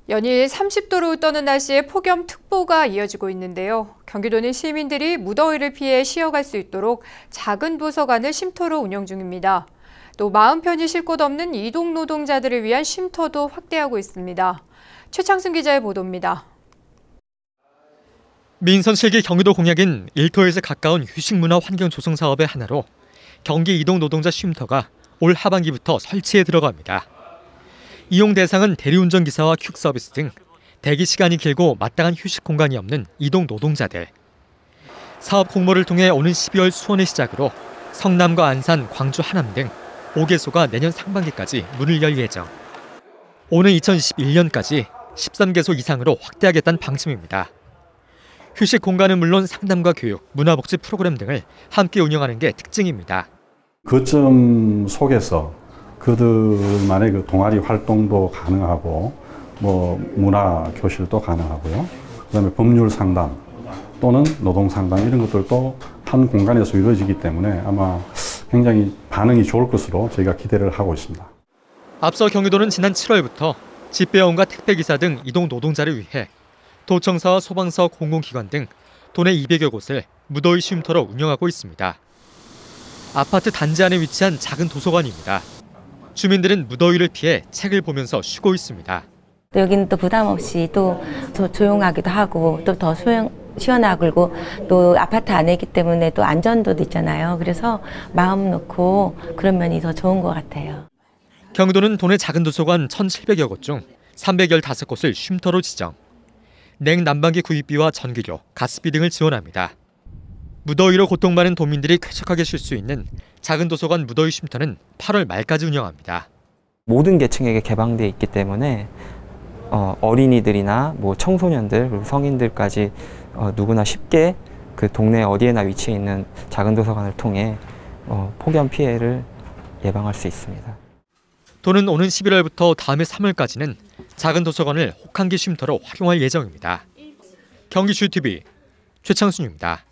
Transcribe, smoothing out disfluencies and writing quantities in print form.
연일 30도로 떠는 날씨에 폭염특보가 이어지고 있는데요. 경기도는 시민들이 무더위를 피해 쉬어갈 수 있도록 작은 도서관을 쉼터로 운영 중입니다. 또 마음 편히 쉴 곳 없는 이동 노동자들을 위한 쉼터도 확대하고 있습니다. 최창순 기자의 보도입니다. 민선 7기 경기도 공약인 일터에서 가까운 휴식문화 환경 조성 사업의 하나로 경기 이동 노동자 쉼터가 올 하반기부터 설치에 들어갑니다. 이용 대상은 대리운전 기사와 퀵 서비스 등 대기 시간이 길고 마땅한 휴식 공간이 없는 이동 노동자들. 사업 공모를 통해 오는 12월 수원을 시작으로 성남과 안산, 광주, 하남 등 5개소가 내년 상반기까지 문을 열 예정. 오는 2021년까지 13개소 이상으로 확대하겠다는 방침입니다. 휴식 공간은 물론 상담과 교육, 문화복지 프로그램 등을 함께 운영하는 게 특징입니다. 거점 속에서 그들만의 그 동아리 활동도 가능하고 문화 교실도 가능하고요. 그다음에 법률 상담 또는 노동 상담 이런 것들도 한 공간에서 이루어지기 때문에 아마 굉장히 반응이 좋을 것으로 저희가 기대를 하고 있습니다. 앞서 경기도는 지난 7월부터 집배원과 택배기사 등 이동 노동자를 위해 도청사와 소방서 공공기관 등 도내 200여 곳을 무더위 쉼터로 운영하고 있습니다. 아파트 단지 안에 위치한 작은 도서관입니다. 주민들은 무더위를 피해 책을 보면서 쉬고 있습니다. 여기는 또 부담 없이 또 조용하기도 하고 또 더 시원하고 또 아파트 안에이기 때문에 또 안전도도 있잖아요. 그래서 마음 놓고 그런 면이 더 좋은 것 같아요. 경기도는 도내 작은 도서관 1,700여 곳 중 315곳을 쉼터로 지정. 냉난방기 구입비와 전기료, 가스비 등을 지원합니다. 무더위로 고통받는 도민들이 쾌적하게 쉴 수 있는 작은 도서관 무더위 쉼터는 8월 말까지 운영합니다. 모든 계층에게 개방되어 있기 때문에 어린이들이나 청소년들, 그리고 성인들까지 누구나 쉽게 그 동네 어디에나 위치해 있는 작은 도서관을 통해 폭염 피해를 예방할 수 있습니다. 도는 오는 11월부터 다음해 3월까지는 작은 도서관을 혹한기 쉼터로 활용할 예정입니다. 경기슈TV 최창순입니다.